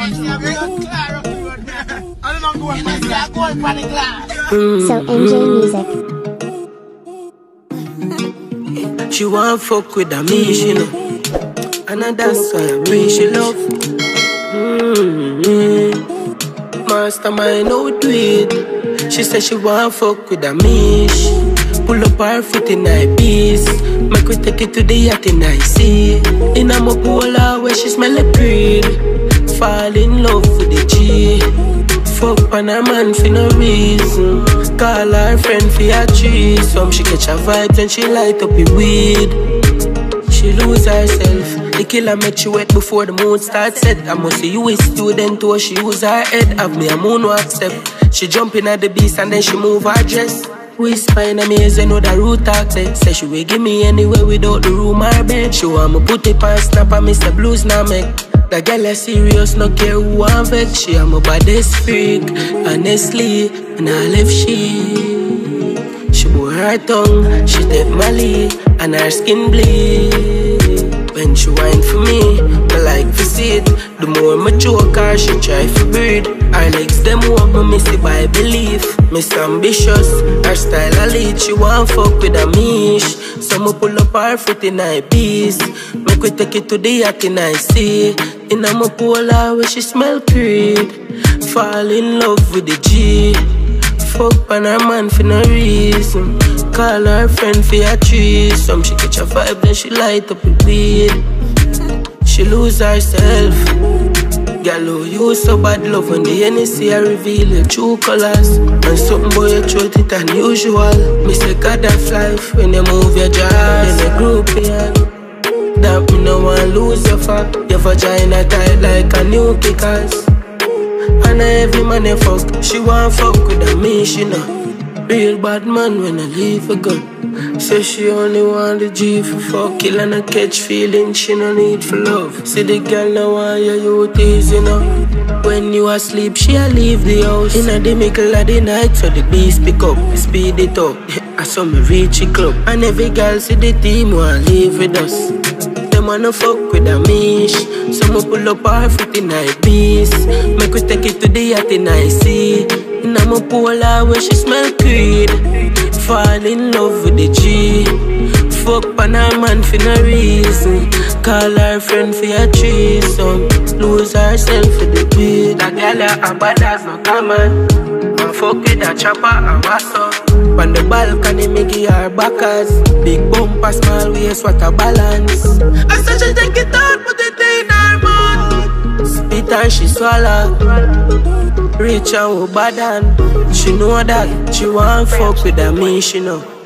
So MJ Music. She want fuck with a me, she know. And that's why me she love. Mastermind out do it. She said she want fuck with a mish. Pull up her foot in her piece. Make we take it to the yacht in I see. In a mopola where she smell like breed. Fall in love with the G. Fuck on her man for no reason. Call her friend for a threesome. She catch her vibes and she light up the weed. She lose herself. The killer make she wet before the moon starts set. I must see you a student or she use her head. Have me a moon who accept. She jump in at the beast and then she move her dress. Whisper in a maze, you know the root talk there. Say she will give me anywhere without the room or bed. She want me put it on snap and me say blues now make. The girl is serious, no care who I'm vex. She am my baddest freak, honestly, and I left she bore her tongue, she take my lead, and her skin bleed. When she whine for me, I like to see it. The more I choke her, she try to breathe. Her legs them up, me missy by belief. Miss ambitious, her style a lead. She want fuck with a mish. So me pull up her foot in her piece. Make we take it to the yacht in I see. In a mopola where she smell creed. Fall in love with the G. Fuck on her man for no reason. Call her friend for a threesome. She catch a vibe then she light up the weed. She lose herself. Girl, who you so bad love when the NSC I reveal your true colors. And something boy you throat it unusual. Me say God of life when you move your jaws. In a group yeah. That me no want lose your fuck. Your vagina tight like a new pickers. And every man you fuck, she want fuck with a me, she know. Real bad man when I leave a gun. Say she only want the G for fuck. Kill and I catch feelings, she no need for love. See the girl now want your youth easy now. When you asleep, she'll leave the house. In the middle of the night, so the beast pick up, speed it up. I saw me reach the club. And every girl see the team want live with us. Them wanna fuck with a mish. So me pull up her foot in her piece. Make we take it to the yacht in I see. In a mopola where she smell creed. Fall in love with the G. Fuck on her man for no reason. Call her friend for a threesome. Lose herself for the beat. That girl a bad as no common. And fuck with a chopper and what's up. On the balcony me give her backers. Big bumper, small waist, what a balance. I said she take it out, put it in her mouth. Spit and she swallow. Rich and who bad and she know that she want fuck with a me, she know.